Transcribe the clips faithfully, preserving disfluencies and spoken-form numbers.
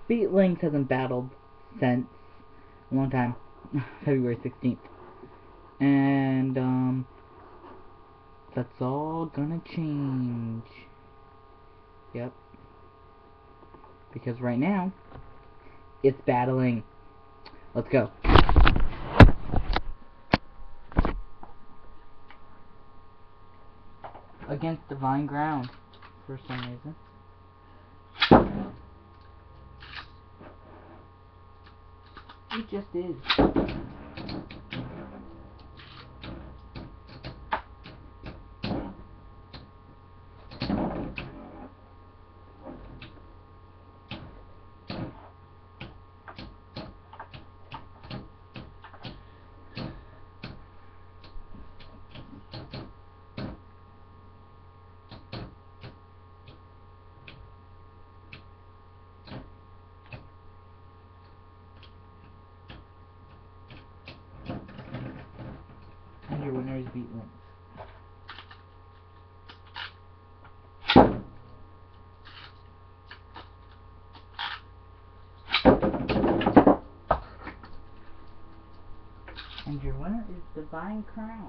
Beat Lynx hasn't battled since a long time. February sixteenth. And, um, that's all gonna change. Yep. Because right now, it's battling. Let's go. Against Divine Ground, for some reason. It just is. And your winner is Beat Lynx. And your winner is Divine Crown.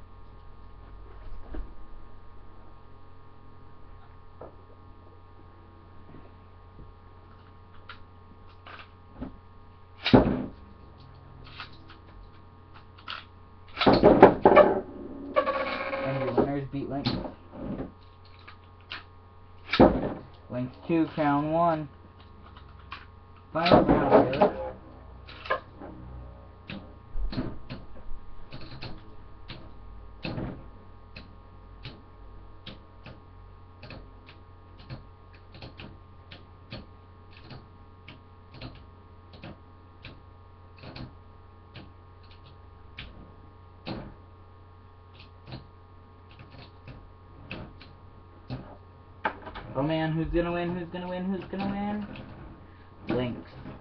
And your winner is Beat Lynx. Lynx two, Crown one. Final round, really. Oh man, who's gonna win? Who's gonna win? Who's gonna win? Lynx.